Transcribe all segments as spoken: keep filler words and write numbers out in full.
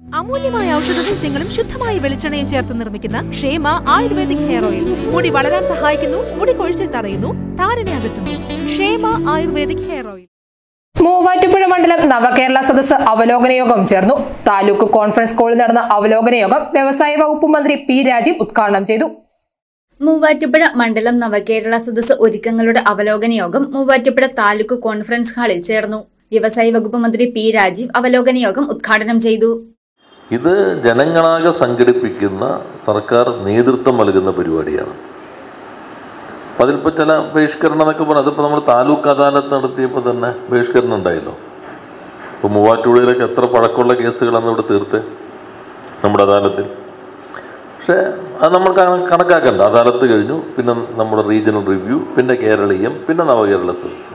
അമൂല്യമായ ഔഷധ സസ്യങ്ങളും ശുദ്ധമായ വെളിച്ചെണ്ണയും ചേർത്ത് നിർമ്മിക്കുന്ന ക്ഷേമ ആയുർവേദിക് ഹെയർ ഓയിൽ മുടി വളരാൻ സഹായിക്കുന്നു, മുടി കൊഴിച്ചിൽ തടയുന്നു, താരനെ അകറ്റുന്നു. ക്ഷേമ ആയുർവേദിക് ഹെയർ ഓയിൽ. മൂവാറ്റുപുഴ മണ്ഡലം നവകേരള സദസ്സ് അവലോകന യോഗം ചേർന്നു. താലൂക്ക് കോൺഫറൻസ് ഹാളിൽ നടന്ന അവലോകന യോഗം വ്യവസായ വകുപ്പ് മന്ത്രി പി രാജീവ് ഉദ്ഘാടനം ചെയ്തു. മൂവാറ്റുപുഴ മണ്ഡലം നവകേരള സദസ്സ് ഒരുക്കങ്ങളുടെ അവലോകന യോഗം മൂവാറ്റുപുഴ താലൂക്ക് കോൺഫറൻസ് ഹാളിൽ ചേർന്നു. വ്യവസായ വകുപ്പ് മന്ത്രി പി രാജീവ് അവലോകന യോഗം ഉദ്ഘാടനം ചെയ്തു. ഇത് ജനങ്ങളാകെ സംഘടിപ്പിക്കുന്ന സർക്കാർ നേതൃത്വം നൽകുന്ന പരിപാടിയാണ്. അതിലിപ്പോൾ ചില ബഹിഷ്കരണം എന്നൊക്കെ പറഞ്ഞാൽ അതിപ്പോൾ നമ്മൾ താലൂക്ക് അദാലത്ത് നടത്തിയപ്പോൾ തന്നെ ബഹിഷ്കരണം ഉണ്ടായല്ലോ. ഇപ്പോൾ മൂവാറ്റുപുഴയിലൊക്കെ എത്ര പഴക്കമുള്ള കേസുകളാണ് ഇവിടെ തീർത്ത് നമ്മുടെ അദാലത്തിൽ. പക്ഷേ അത് നമ്മൾ കണക്കാക്കണ്ട. അദാലത്ത് കഴിഞ്ഞു, പിന്നെ നമ്മുടെ റീജിയണൽ റിവ്യൂ, പിന്നെ കേരളീയം, പിന്നെ നവകേരള സദസ്സ്.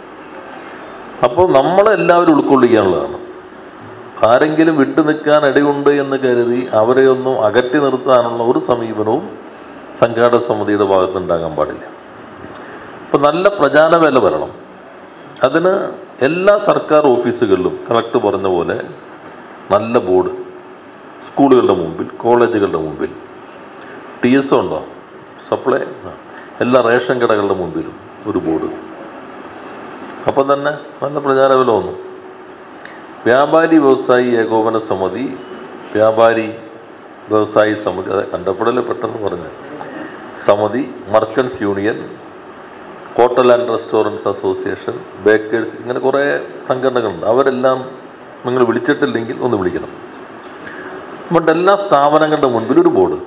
അപ്പോൾ നമ്മളെല്ലാവരും ഉൾക്കൊള്ളിക്കാനുള്ളതാണ്. ആരെങ്കിലും വിട്ടു നിൽക്കാൻ ഇടയുണ്ട് എന്ന് കരുതി അവരെയൊന്നും അകറ്റി നിർത്താനുള്ള ഒരു സമീപനവും സംഘാടക സമിതിയുടെ ഭാഗത്ത് ഉണ്ടാകാൻ പാടില്ല. ഇപ്പം നല്ല പ്രചാരവേല വരണം. അതിന് എല്ലാ സർക്കാർ ഓഫീസുകളിലും കളക്ടർ പറഞ്ഞ പോലെ നല്ല ബോർഡ്, സ്കൂളുകളുടെ മുമ്പിൽ, കോളേജുകളുടെ മുമ്പിൽ, ടി എസ് ഒ ഉണ്ടോ, സപ്ലൈ, എല്ലാ റേഷൻ കടകളുടെ മുമ്പിലും ഒരു ബോർഡ്. അപ്പം തന്നെ നല്ല പ്രചാരവേല വന്നു. വ്യാപാരി വ്യവസായി ഏകോപന സമിതി, വ്യാപാരി വ്യവസായി സമിതി, അത് കണ്ടപ്പോഴല്ലേ പെട്ടെന്ന് പറഞ്ഞു, സമിതി, merchants union, hotel and restaurants association, bakers, ഇങ്ങനെ കുറേ സംഘടനകളുണ്ട്. അവരെല്ലാം നിങ്ങൾ വിളിച്ചിട്ടില്ലെങ്കിൽ ഒന്ന് വിളിക്കണം. അതുകൊണ്ട് എല്ലാ സ്ഥാപനങ്ങളുടെ മുൻപിൽ ഒരു ബോർഡ്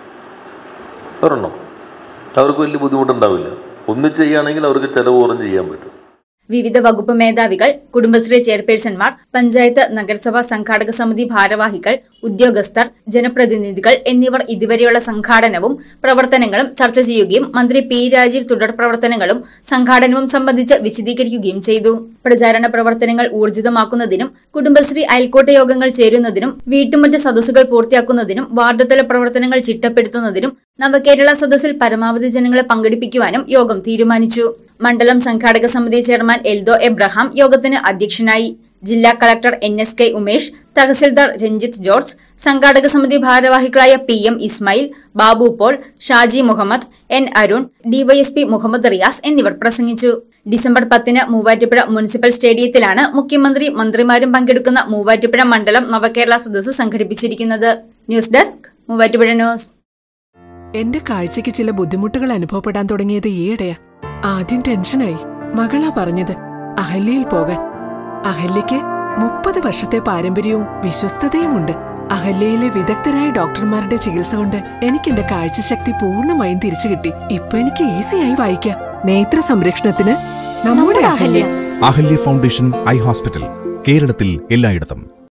ഒരെണ്ണം. അവർക്ക് വലിയ ബുദ്ധിമുട്ടുണ്ടാവില്ല. ഒന്ന് ചെയ്യുകയാണെങ്കിൽ അവർക്ക് ചിലവ് കുറഞ്ഞ് ചെയ്യാൻ പറ്റും. വിവിധ വകുപ്പ് മേധാവികൾ, കുടുംബശ്രീ ചെയർപേഴ്സൺമാർ, പഞ്ചായത്ത് നഗരസഭാ സംഘാടക സമിതി ഭാരവാഹികൾ, ഉദ്യോഗസ്ഥർ, ജനപ്രതിനിധികൾ എന്നിവർ ഇതുവരെയുള്ള സംഘാടനവും പ്രവർത്തനങ്ങളും ചർച്ച ചെയ്യുകയും മന്ത്രി പി രാജീവ് തുടർ പ്രവർത്തനങ്ങളും സംഘാടനവും സംബന്ധിച്ച് വിശദീകരിക്കുകയും ചെയ്തു. പ്രചാരണ പ്രവർത്തനങ്ങൾ ഊർജിതമാക്കുന്നതിനും കുടുംബശ്രീ അയൽക്കൂട്ട യോഗങ്ങൾ ചേരുന്നതിനും വീട്ടുമറ്റ് സദസ്സുകൾ പൂർത്തിയാക്കുന്നതിനും വാർഡുതല പ്രവർത്തനങ്ങൾ ചിട്ടപ്പെടുത്തുന്നതിനും നവകേരള സദസ്സിൽ പരമാവധി ജനങ്ങളെ പങ്കെടുപ്പിക്കുവാനും യോഗം തീരുമാനിച്ചു. മണ്ഡലം സംഘാടക സമിതി ചെയർമാൻ എൽദോ എബ്രഹാം യോഗത്തിന് അധ്യക്ഷനായി. ജില്ലാ collector N S K Umesh, തഹസിൽദാർ രഞ്ജിത്ത് ജോർജ്, സംഘാടക സമിതി ഭാരവാഹികളായ P M Ismail, Babu Paul, Shaji Muhammad, N Arun, DYSP Muhammad Riyas എന്നിവർ പ്രസംഗിച്ചു. ഡിസംബർ പത്തിന് മൂവാറ്റുപുഴ മുനിസിപ്പൽ സ്റ്റേഡിയത്തിലാണ് മുഖ്യമന്ത്രി, മന്ത്രിമാരും പങ്കെടുക്കുന്ന മൂവാറ്റുപുഴ മണ്ഡലം നവകേരള സദസ്സ് സംഘടിപ്പിച്ചിരിക്കുന്നത്. News desk, Muvattupuzha news. എന്റെ കാഴ്ചയ്ക്ക് ചില ബുദ്ധിമുട്ടുകൾ അനുഭവപ്പെടാൻ തുടങ്ങിയത് ഈയിടെയാ. ആദ്യം ടെൻഷനായി. മകളാ പറഞ്ഞത് അഹല്യയിൽ പോകാൻ. അഹല്യയ്ക്ക് മുപ്പത് വർഷത്തെ പാരമ്പര്യവും വിശ്വസ്തതയുമുണ്ട്. അഹല്യയിലെ വിദഗ്ധരായ ഡോക്ടർമാരുടെ ചികിത്സ കൊണ്ട് എനിക്ക് എന്റെ കാഴ്ചശക്തി പൂർണ്ണമായും തിരിച്ചു കിട്ടി. ഇപ്പൊ എനിക്ക് ഈസിയായി വായിക്കാം. നേത്ര സംരക്ഷണത്തിന് നമ്മുടെ Ahalya. Ahalya foundation eye hospital, കേരളത്തിൽ എല്ലായിടത്തും.